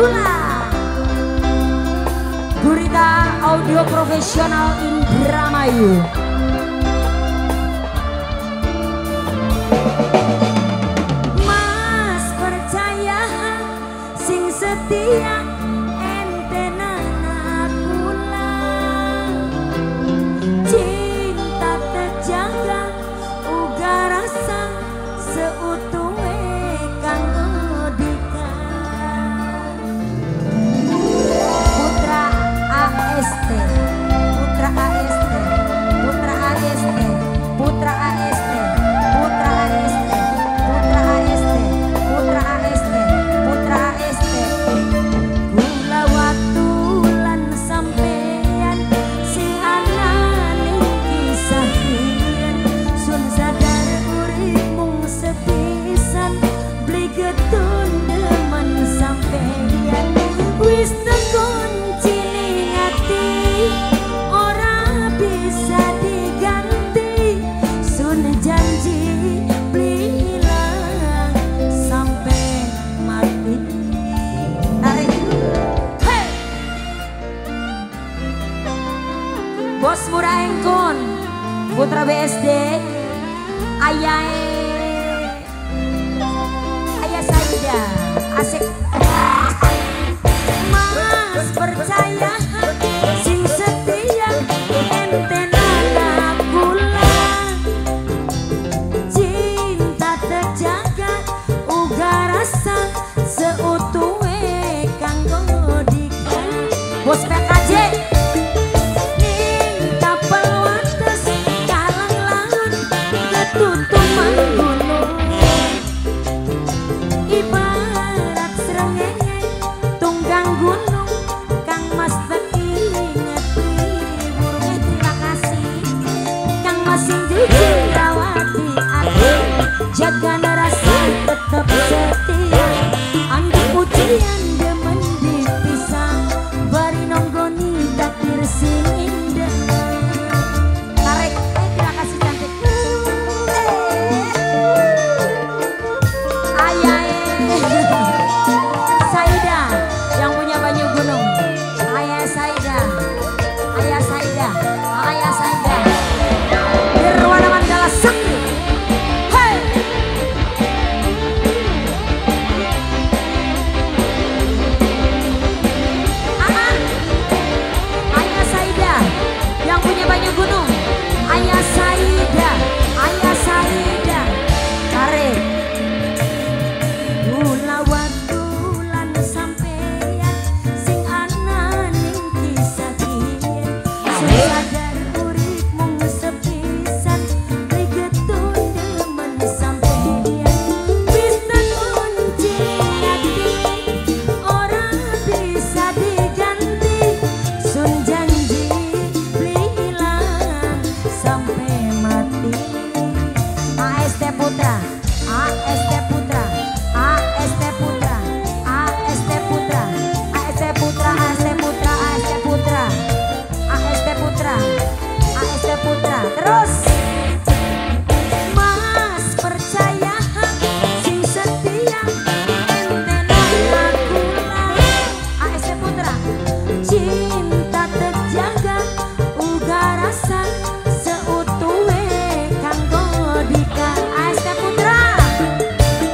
Gula Gurita Audio Profesional Indramayu. Mas percaya sing setia ente nana kula, cinta terjaga uga rasa seutuhe kanggo dika. Putra AST, Putra AST, Putra AST, Putra AST, Putra AST, Putra AST, Putra AST, Putra AST. Kula waktu lan sampeyan sing ana ning kisah riyen, sun sadar urip mung sepisan, beli getun demen sampeyan. Wis kunci ning ati ora bisa diganti, sun janji beli ilang sampai mati. Tarik. Hey! Bos Murah Engkon, Putra BSD, Ayah Saida, asik. Mas percaya sing setia ente nana kula, cinta terjaga uga rasa seutuhe kanggo dika. Bos PKJ ning kapal wates kalang laut ketutupan gunung, ibarat srengenge tunggang gunung Kang Mas ingeti burungnya. Terima kasih Kang Mas sing jujur rawati ati, jaga rasa tetep setia, anduk ujian demen dipisah, bari nonggoni takdir sing indah. Tarik, terima kasih cantik. Ayah Saida yang punya Banyu Gunung, Ayah Saida, Ayah Saida, Ayah Saida, Nirwana Mandala Sakti. Hey! Ayah Saida yang punya Banyu Gunung, Ayah Saida, Ayah Saida, tarik. Gula waktu lan sampeyan sing ana ning kisah riyen, sadar urip mung sepisan, getun demen sampeyan. Wis kunci ati ora bisa diganti, sun janji beli ilang sampai mati. AST Putra, AST Putra, AST Putra, AST Putra, AST Putra, AST Putra, AST Putra, AST Putra, AST Putra. Terus Mas percaya sing setia ente nana kula, AST Putra, cinta terjaga uga rasa seutuhe kanggo dika. AST Putra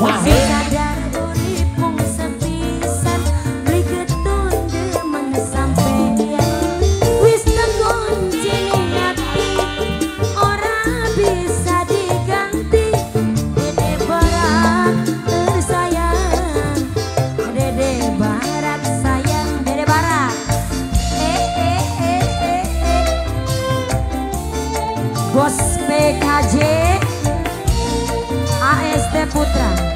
Sing sadar urip mung sepisan, beli ketun demeng sampeyan. Wis terkunci ning ati, ora bisa diganti. Dede Barat tersayang, Dede Barat sayang, Dede Barat. Bos PKJ AST Putra.